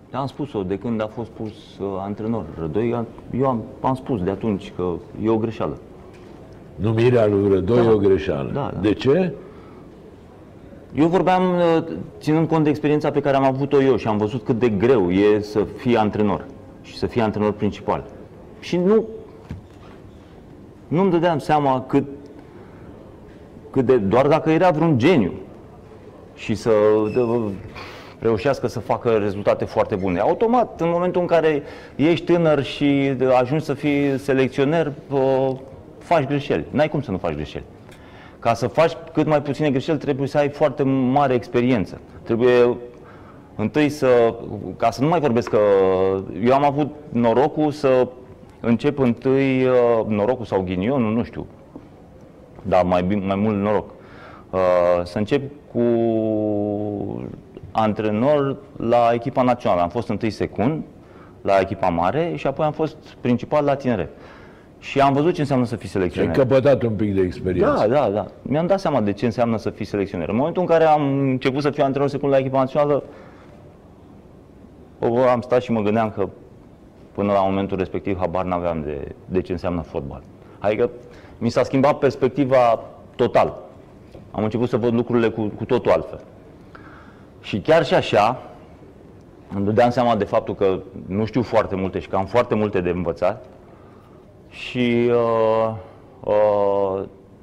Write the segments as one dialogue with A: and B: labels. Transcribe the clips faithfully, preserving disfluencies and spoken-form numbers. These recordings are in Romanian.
A: Am spus-o de când a fost pus uh, antrenor Rădoi, eu am, am spus de atunci că e o greșeală.
B: Numirea lui Rădoi
A: Da.
B: e o greșeală.
A: Da, da.
B: De ce?
A: Eu vorbeam uh, ținând cont de experiența pe care am avut-o eu și am văzut cât de greu e să fii antrenor și să fii antrenor principal. Și nu nu-mi dădeam seama cât, cât de, doar dacă era vreun geniu și să de, reușească să facă rezultate foarte bune. Automat, în momentul în care ești tânăr și ajungi să fii selecționer, uh, faci greșeli. N-ai cum să nu faci greșeli. Ca să faci cât mai puține greșeli, trebuie să ai foarte mare experiență. Trebuie întâi să, ca să nu mai vorbesc că eu am avut norocul să încep întâi, norocul sau ghinionul, nu știu, dar mai, mai mult noroc, să încep cu antrenor la echipa națională. Am fost întâi secund la echipa mare și apoi am fost principal la tineret. Și am văzut ce înseamnă să fii selecționer.
B: Ai căpătat un pic de experiență.
A: Da, da, da. Mi-am dat seama de ce înseamnă să fii selecționer. În momentul în care am început să fiu antrenor secund la echipa națională, am stat și mă gândeam că până la momentul respectiv habar n-aveam de, de ce înseamnă fotbal. Adică mi s-a schimbat perspectiva total. Am început să văd lucrurile cu, cu totul altfel. Și chiar și așa, îmi dădeam seama de faptul că nu știu foarte multe și că am foarte multe de învățat. Și uh, uh,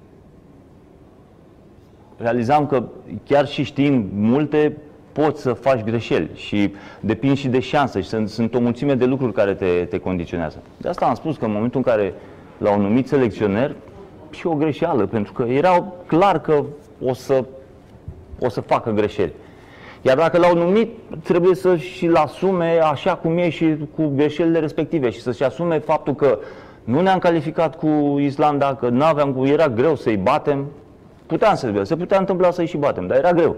A: realizam că chiar și știind multe, poți să faci greșeli și depinde și de șansă și sunt, sunt o mulțime de lucruri care te, te condiționează. De asta am spus că în momentul în care l-au numit selecționer, și o greșeală, pentru că era clar că o să, o să facă greșeli. Iar dacă l-au numit, trebuie să și-l asume așa cum e și cu greșelile respective și să-și asume faptul că nu ne-am calificat cu Islanda, că n-aveam cu, era greu să-i batem. Puteam să se putea întâmpla să-i și batem, dar era greu.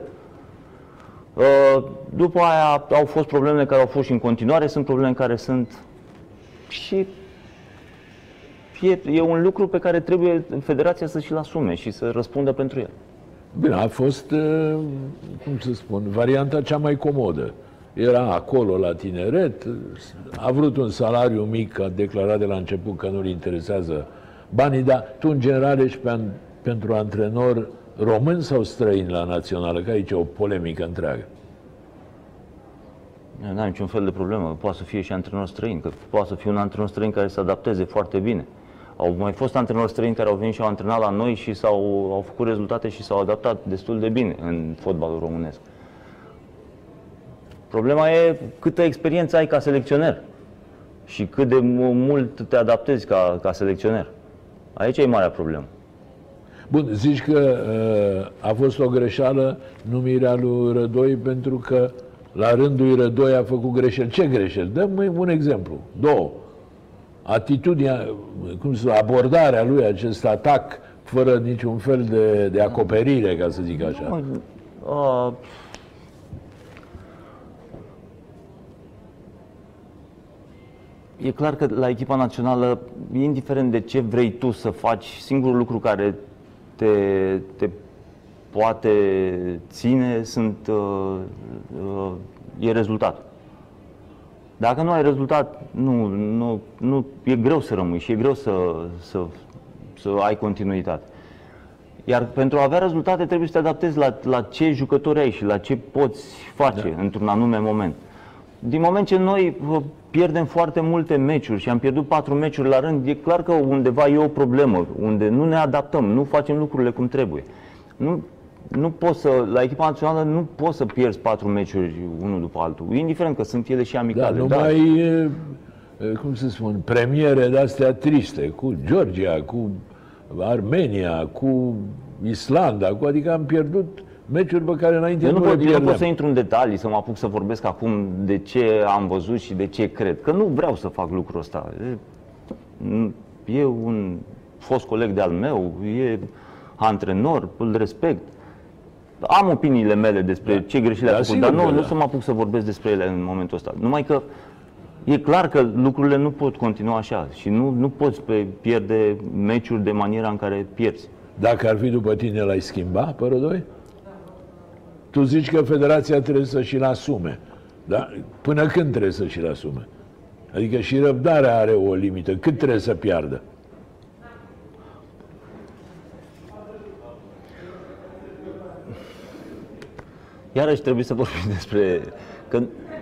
A: După aia au fost problemele care au fost și în continuare, sunt probleme care sunt și e, e un lucru pe care trebuie Federația să și-l asume și să răspundă pentru el.
B: Bine, a fost, cum să spun, varianta cea mai comodă. Era acolo la tineret, a vrut un salariu mic, a declarat de la început că nu-l interesează banii, dar tu în general ești pe, pentru antrenor român sau străin la națională? Că aici e o polemică întreagă.
A: Nu am niciun fel de problemă, poate să fie și antrenor străin, că poate să fie un antrenor străin care să adapteze foarte bine. Au mai fost antrenori străini care au venit și au antrenat la noi și s-au, au făcut rezultate și s-au adaptat destul de bine în fotbalul românesc. Problema e câtă experiență ai ca selecționer și cât de mult te adaptezi ca, ca selecționer. Aici e marea problemă.
B: Bun, zici că uh, a fost o greșeală numirea lui Rădoi pentru că la rândul lui Rădoi a făcut greșeli. Ce greșeli? Dă-mi un exemplu. Două. Atitudinea, cum să abordarea lui, acest atac fără niciun fel de, de acoperire, ca să zic așa.
A: Uh, E clar că la echipa națională, indiferent de ce vrei tu să faci, singurul lucru care te, te poate ține sunt, uh, uh, e rezultatul. Dacă nu ai rezultat, nu, nu, nu, e greu să rămâi și e greu să, să, să ai continuitate. Iar pentru a avea rezultate trebuie să te adaptezi la, la ce jucători ai și la ce poți face da. într-un anume moment. Din moment ce noi pierdem foarte multe meciuri și am pierdut patru meciuri la rând, e clar că undeva e o problemă, unde nu ne adaptăm, nu facem lucrurile cum trebuie. Nu, nu poți să, la echipa națională nu poți să pierzi patru meciuri unul după altul, indiferent că sunt ele și amicale.
B: Da, numai, da. cum să spun, premiere de-astea triste, cu Georgia, cu Armenia, cu Islanda, cu, adică am pierdut meciuri pe care înainte
A: eu nu,
B: nu
A: pot,
B: le pierdeam.
A: Eu nu pot să intru în detalii, să mă apuc să vorbesc acum de ce am văzut și de ce cred, că nu vreau să fac lucrul ăsta. E, e un fost coleg de-al meu, e antrenor, îl respect. Am opiniile mele despre da. ce greșeli a făcut, dar nu, da. nu să mă apuc să vorbesc despre ele în momentul ăsta. Numai că e clar că lucrurile nu pot continua așa și nu, nu poți pierde meciuri de maniera în care pierzi.
B: Dacă ar fi după tine, l-ai schimba pe Rădoi? Tu zici că Federația trebuie să și-l asume. Da? Până când trebuie să și-l asume? Adică și răbdarea are o limită. Cât trebuie să piardă?
A: Iarăși trebuie să vorbim despre că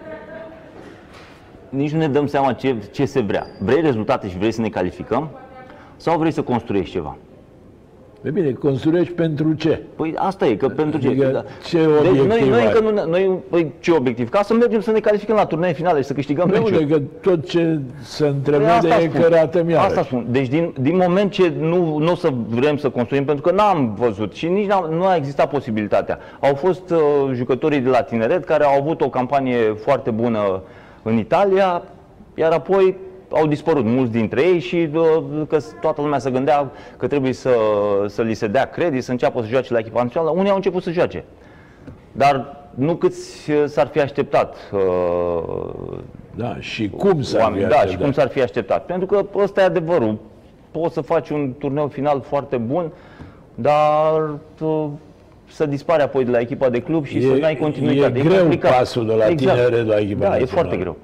A: nici nu ne dăm seama ce, ce se vrea. Vrei rezultate și vrei să ne calificăm sau vrei să construiești ceva?
B: E bine, construiești pentru ce?
A: Păi asta e, că pentru ce?
B: Adică,
A: Da.
B: ce obiectiv
A: deci noi, noi,
B: ai?
A: că nu, noi, păi, ce obiectiv? Ca să mergem să ne calificăm la turnee finale și să câștigăm
B: Nu,
A: meciuri.
B: că tot ce se
A: Păi
B: întrevede
A: asta
B: e
A: spun.
B: cărată miarăși.
A: Asta spun. Deci din, din moment ce nu, nu o să vrem să construim, pentru că n-am văzut și nici n-am, nu a existat posibilitatea. Au fost uh, jucătorii de la tineret care au avut o campanie foarte bună în Italia, iar apoi au dispărut mulți dintre ei și uh, că toată lumea se gândea că trebuie să, să li se dea credit, să înceapă să joace la echipa națională. Unii au început să joace, dar nu câți s-ar fi așteptat. Uh,
B: Da, și cum s-ar fi
A: oameni, da,
B: așteptat?
A: și cum s-ar fi așteptat. Pentru că ăsta e adevărul. Poți să faci un turneu final foarte bun, dar tu, să dispari apoi de la echipa de club și
B: E-
A: să n-ai continuitate.
B: e greu
A: complicat.
B: pasul de la tineret la echipa
A: Da,
B: națională.
A: e foarte greu.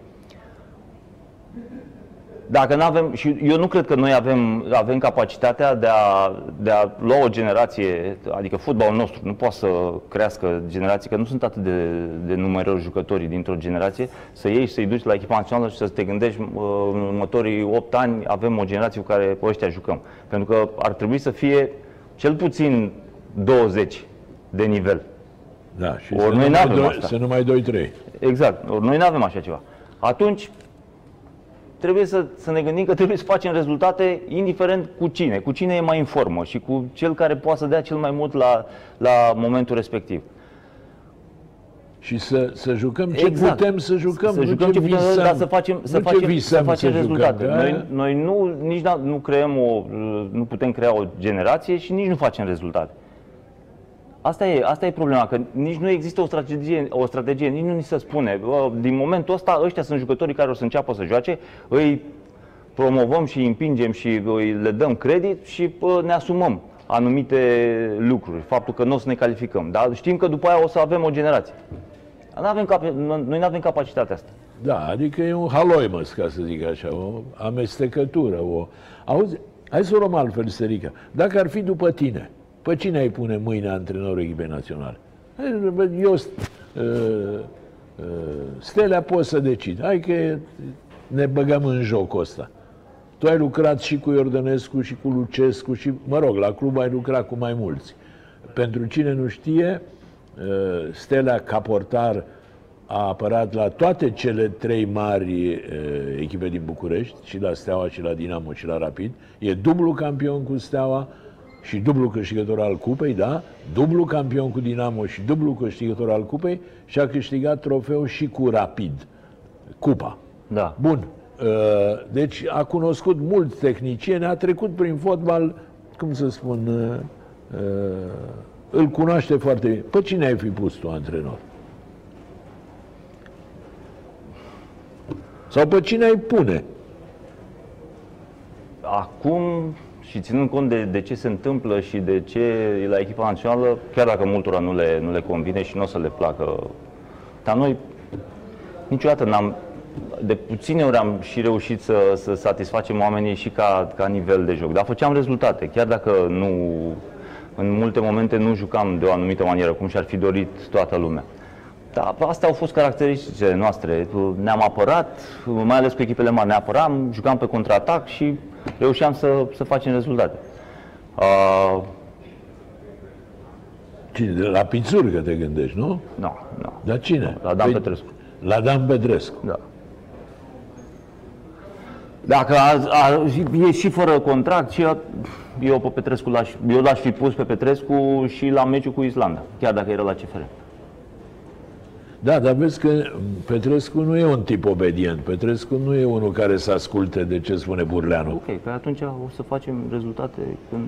A: Dacă nu avem, și eu nu cred că noi avem, avem capacitatea de a, de a lua o generație, adică fotbalul nostru nu poate să crească generații, că nu sunt atât de, de numeroși jucătorii dintr-o generație, să iei și să-i duci la echipa națională și să te gândești în următorii opt ani avem o generație cu care pe ăștia jucăm. Pentru că ar trebui să fie cel puțin douăzeci de nivel.
B: Da, și
A: Ori
B: să,
A: noi
B: nu mai
A: n-avem
B: doi,
A: asta.
B: să nu mai doi trei.
A: Exact. Ori noi nu avem așa ceva. Atunci trebuie să, să ne gândim că trebuie să facem rezultate indiferent cu cine, cu cine e mai în formă și cu cel care poate să dea cel mai mult la, la momentul respectiv.
B: Și să, să jucăm ce
A: Exact.
B: putem să jucăm,
A: Să
B: nu
A: jucăm
B: ce
A: ce putem,
B: visăm.
A: dar să facem, să
B: Nu ce
A: facem, să
B: visăm
A: facem
B: să
A: rezultate.
B: jucăm,
A: Noi,
B: da?
A: noi nu, nici nu, nu creăm o, nu putem crea o generație și nici nu facem rezultate. Asta e, asta e problema, că nici nu există o strategie, o strategie, nici nu ni se spune. Bă, din momentul ăsta, ăștia sunt jucătorii care o să înceapă să joace, îi promovăm și îi împingem și îi le dăm credit și bă, ne asumăm anumite lucruri, faptul că nu o să ne calificăm. Dar știm că după aia o să avem o generație. N-avem cap- noi nu avem capacitatea asta.
B: Da, adică e un haloimăs, ca să zic așa, o amestecătură. O... Auzi, hai să o luăm altfel, Sterica. Dacă ar fi după tine, pe cine ai pune mâine antrenorul echipei naționale? Eu, uh, uh, Stelea, pot să decid. Hai că ne băgăm în jocul ăsta. Tu ai lucrat și cu Iordănescu și cu Lucescu și, mă rog, la club ai lucrat cu mai mulți. Pentru cine nu știe, Stelea, ca portar, a apărat la toate cele trei mari echipe din București, și la Steaua, și la Dinamo, și la Rapid. E dublu campion cu Steaua și dublu câștigător al Cupei, da? Dublu campion cu Dinamo și dublu câștigător al Cupei și a câștigat trofeu și cu Rapid, Cupa.
A: Da.
B: Bun. Deci a cunoscut mulți tehnicieni, a trecut prin fotbal, cum să spun, îl cunoaște foarte bine. Pe cine ai fi pus tu antrenor? Sau pe cine ai pune?
A: Acum, și ținând cont de, de ce se întâmplă și de ce e la echipa națională, chiar dacă multora nu le, nu le convine și nu o să le placă, dar noi niciodată n-am, de puține ori am și reușit să, să satisfacem oamenii și ca, ca nivel de joc, dar făceam rezultate, chiar dacă nu, în multe momente nu jucam de o anumită manieră, cum și-ar fi dorit toată lumea. Dar astea au fost caracteristicile noastre. Ne-am apărat, mai ales cu echipele mari, ne apăram, jucam pe contraatac și reușeam să, să facem rezultate. Uh,
B: Cine? De la Pițurcă te gândești, nu?
A: nu, nu.
B: Dar cine?
A: La Dan Petrescu.
B: La Dan Petrescu.
A: Da. Dacă a, a, e și fără contract, și eu, eu pe Petrescu l-aș, eu l-aș fi pus pe Petrescu și la meciul cu Islanda, chiar dacă era la C F R.
B: Da, dar vezi că Petrescu nu e un tip obedient. Petrescu nu e unul care să asculte de ce spune Burleanu.
A: Ok, pe atunci o să facem rezultate când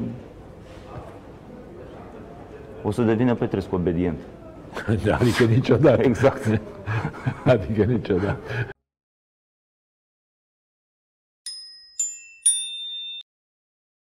A: o să devină Petrescu obedient.
B: Adică niciodată.
A: Exact.
B: Adică niciodată.